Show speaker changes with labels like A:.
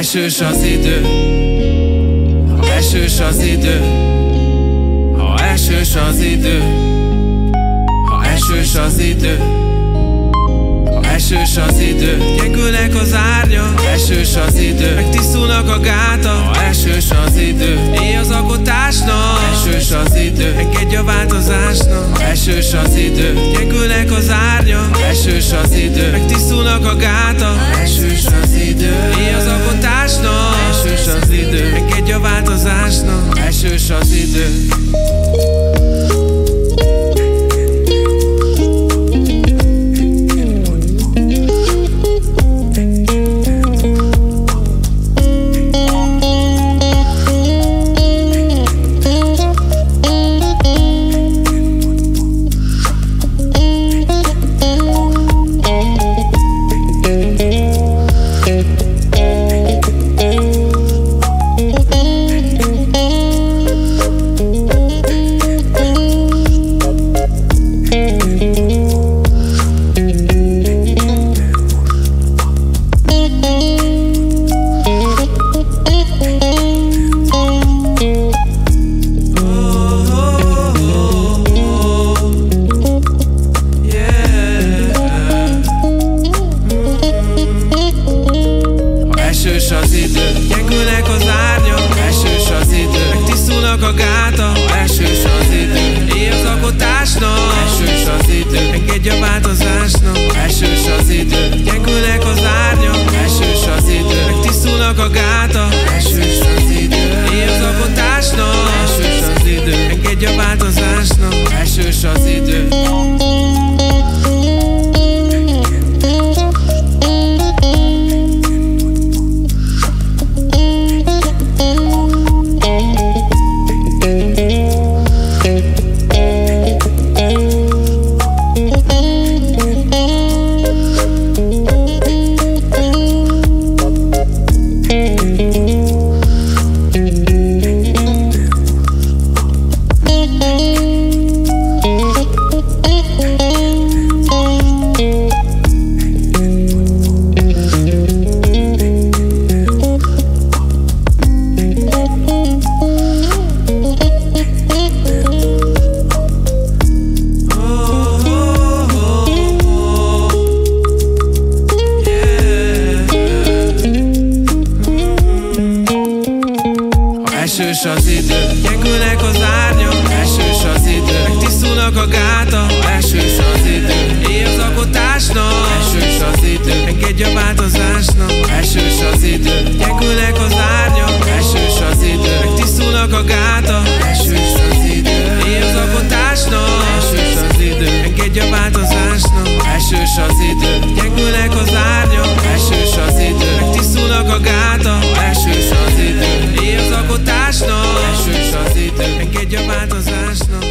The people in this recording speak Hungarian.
A: esős az idő, ha esős az idő, ha esős az idő, ha esős az idő, ha esős az idő, gyengülnek az árnyak, esős az idő, megtisztulnak a gátak, ha esős az idő, éj az alkotásnak, esős az idő, engedj a változásnak, ha esős az idő, gyengülnek az árnyak, esős az idő, megtisztulnak a gátak, ha esős az idő, éj az alkotásnak, esős az idő, engedj a változásnak, esős az idő. Esős az idő, gyengülnek az árnyak, esős az idő, megtisztulnak a gátak, esős az idő, éj az alkotásnak, esős az idő, engedj a változásnak, esős az idő, gyengülnek az árnyak, esős az idő, megtisztulnak a gátak, esős az idő, éj az alkotásnak, esős az idő, engedj a változásnak, esős az idő. Esős az idő, gyengülnek az árnyak, esős az idő, megtisztulnak a gátak, esős az idő, éj az alkotásnak, esős az idő, engedj a változásnak, esős az idő, gyengülnek az árnyak, esős az idő, megtisztulnak a gátak, esős az idő, éj az alkotásnak, esős az idő, engedj a változásnak, esős az idő, gyengülnek az árnyak, esős az idő, megtisztulnak a gátak, esős az idő, éj az alkotásnak, esős az idő, engedj a változásnak.